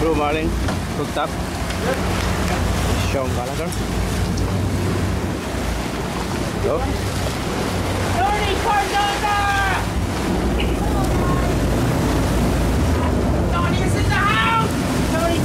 Blue Marlin hooked up. Sean Gallagher. Go. Tony Cardona! Tony is in the house! Tony!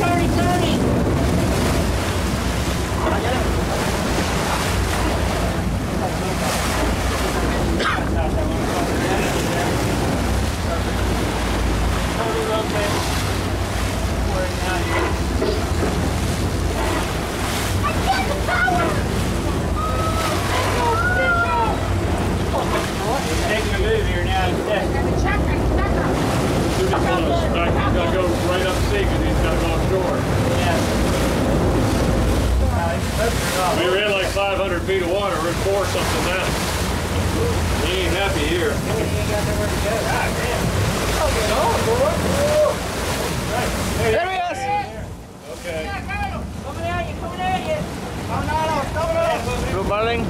Taking a move here now. He's gotta go right up sea because he's gotta go offshore. We were in like 500 feet of water. We're 4 something now. He ain't happy here. He ain't got nowhere to go. Ah, damn. There he is! Okay. Coming at you. Blue Marlin.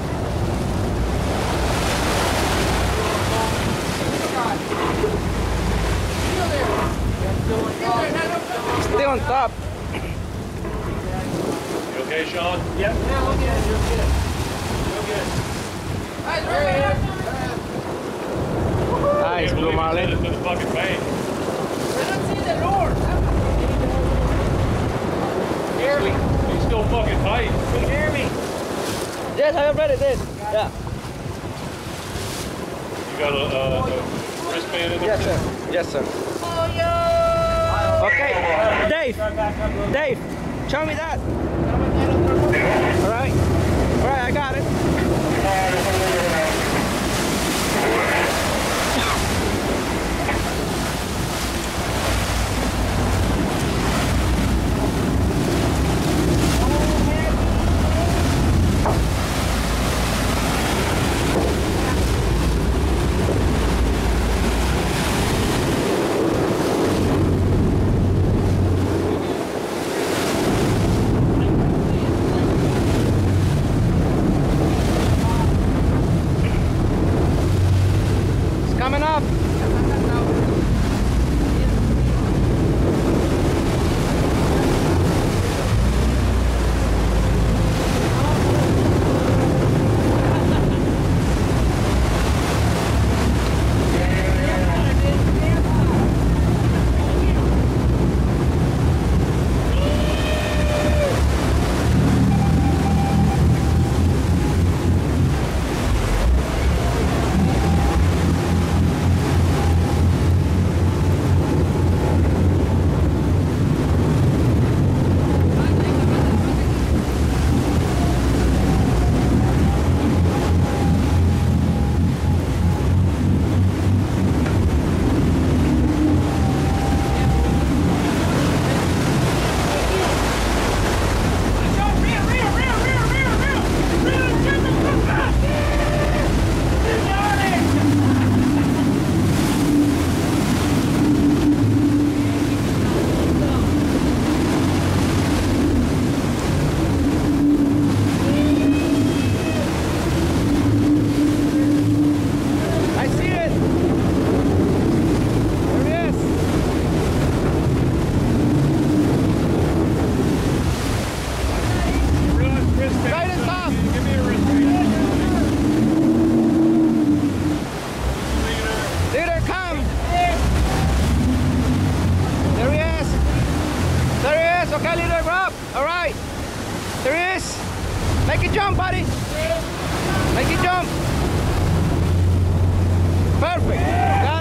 Stay on top. You okay, Sean? Yep. Yeah, look at it. You're good. Nice, Blue Marlin. To the fucking bank. I don't see the Lord. Hear me? He's still fucking tight. Can you hear me? Yes, I already did. Yeah. You got a wristband in there? Yes, sir. Yes, sir. Oh, yo! Okay, Dave, show me that. All right, I got it. Coming up. Okay, leader, Rob. All right. There he is. Make it jump, buddy. Make it jump. Perfect.